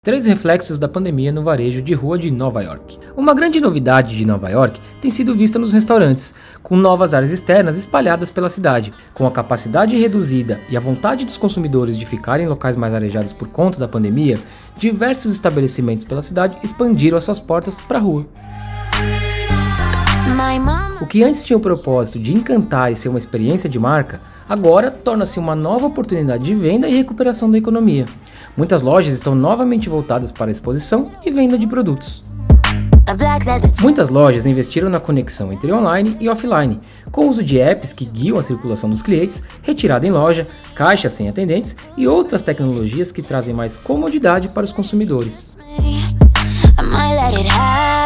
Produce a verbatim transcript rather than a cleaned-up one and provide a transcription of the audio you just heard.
Três reflexos da pandemia no varejo de rua de Nova York. Uma grande novidade de Nova York tem sido vista nos restaurantes, com novas áreas externas espalhadas pela cidade. Com a capacidade reduzida e a vontade dos consumidores de ficarem em locais mais arejados por conta da pandemia, diversos estabelecimentos pela cidade expandiram as suas portas para a rua. O que antes tinha o propósito de encantar e ser uma experiência de marca, agora torna-se uma nova oportunidade de venda e recuperação da economia. Muitas lojas estão novamente voltadas para a exposição e venda de produtos. Muitas lojas investiram na conexão entre online e offline, com o uso de apps que guiam a circulação dos clientes, retirada em loja, caixas sem atendentes e outras tecnologias que trazem mais comodidade para os consumidores.